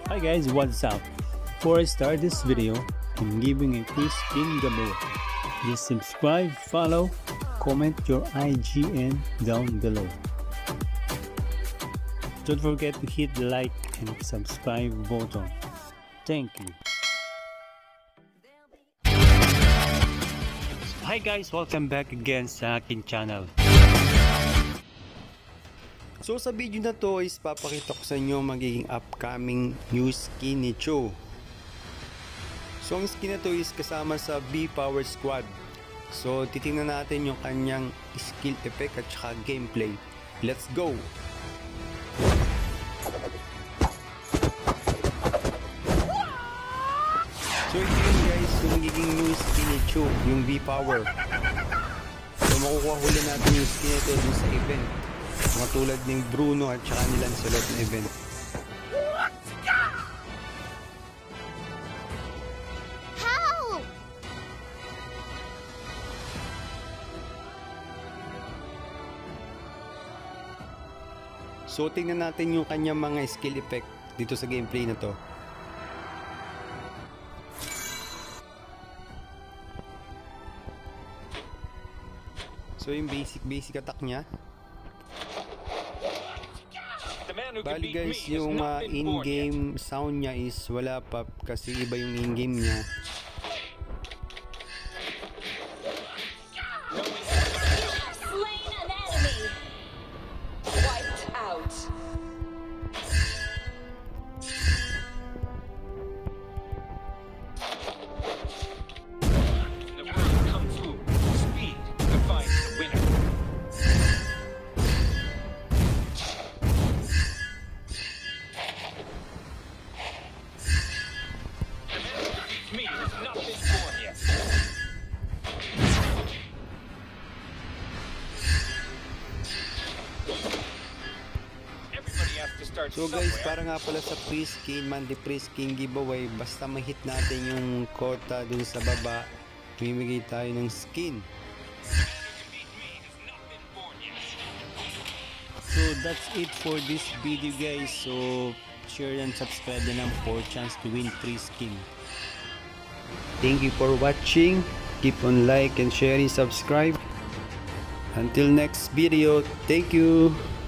Hi guys, what's up? Before I start this video, I'm giving a free skin giveaway. Just subscribe, follow, comment your IGN down below. Don't forget to hit the like and subscribe button. Thank you. Hi guys, welcome back again sa akin channel. So sa video na to is papakita ko sa inyo magiging upcoming new skin ni Chou. So ang skin na to is kasama sa V Power Squad. So titingnan natin yung kanyang skill effect at saka gameplay. Let's go! So ito yun guys, yung magiging new skin ni Chou, yung V Power. So makukuha huli natin yung skin ito dun sa event. Mga tulad ng Bruno at saka nilang Salot na event. Help! So tingnan natin yung kanyang mga skill effect dito sa gameplay na to. So yung basic attack niya. Bali guys, yung in-game sound niya is wala pa kasi iba yung in-game niya. So guys, para nga pala sa pre-skin, monthly pre-skin giveaway, basta ma-hit natin yung quota dun sa baba, mamimigay tayo ng skin. So that's it for this video guys. So share and subscribe na lang for chance to win free skin. Thank you for watching. Keep on like and sharing, subscribe. Until next video, thank you.